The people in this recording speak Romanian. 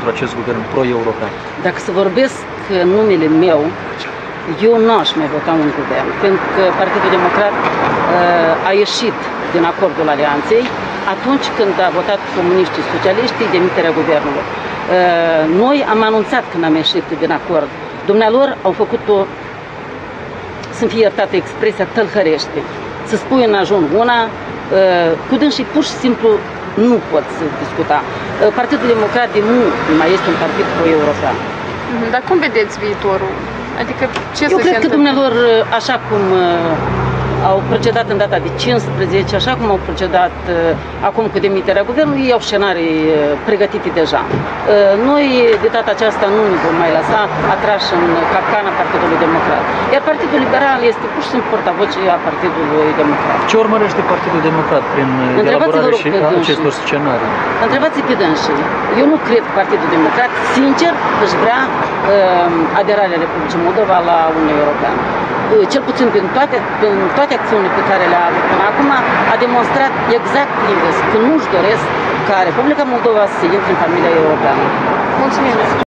pentru acest guvern pro-european? Dacă să vorbesc în numele meu, eu nu aș mai vota un guvern, pentru că Partidul Democrat a ieșit din acordul alianței atunci când a votat comuniștii socialiștii demiterea guvernului. Noi am anunțat când am ieșit din acord. Dumnealor au făcut-o, să-mi fie iertată expresia, tălhărește. Să spui în ajun una, cu dânsii pur și simplu nu pot să discuta. Partidul Democrat de mult mai este un partid pro-european. Dar cum vedeți viitorul? Adică ce Eu cred că dumnealor, așa cum au procedat în data de 15, așa cum au procedat acum cu demiterea guvernului, ei au scenarii pregătite deja. Noi de data aceasta nu ne vom mai lăsa atrași în capcana Partidului Democrat. Iar Partidul Liberal este pur și simplu portavoce a Partidului Democrat. Ce urmărește Partidul Democrat prin elaborarea și acestor scenarii? Întrebați-i pe dânsii. Eu nu cred că Partidul Democrat, sincer, își vrea aderarea Republicii Moldova la Uniunea Europeană. Cel puțin prin toate acțiunile pe care le-a avut până acum, a demonstrat exact invers, că nu-și doresc ca Republica Moldova să intre în familia europeană. Mulțumim!